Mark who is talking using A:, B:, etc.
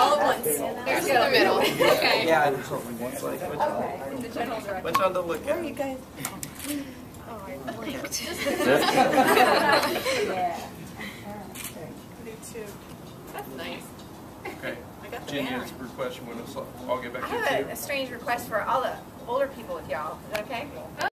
A: All at once.
B: There's in the middle. Okay.
C: Yeah, there's something once like which one to look at?
A: Where are you guys?
B: Oh, I blinked.
A: Yeah.
D: Me too.
B: That's nice.
C: Okay.
D: I got the
C: Jenny
D: banner.
C: has a request. You want to? I'll get back
E: I
C: to you.
E: have a strange request for all the older people with y'all. Is that okay?